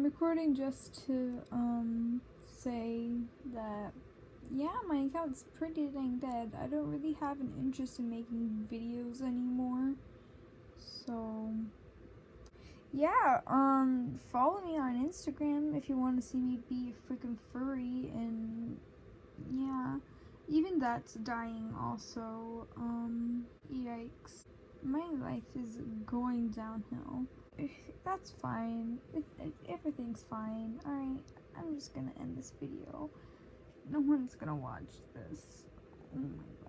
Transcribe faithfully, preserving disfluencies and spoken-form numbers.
I'm recording just to um say that yeah, my account's pretty dang dead. I don't really have an interest in making videos anymore. So yeah, um follow me on Instagram if you want to see me be a freaking furry, and yeah, even that's dying also. Um yikes. My life is going downhill. That's fine. It, it, everything's fine. Alright, I'm just gonna end this video. No one's gonna watch this. Oh my god.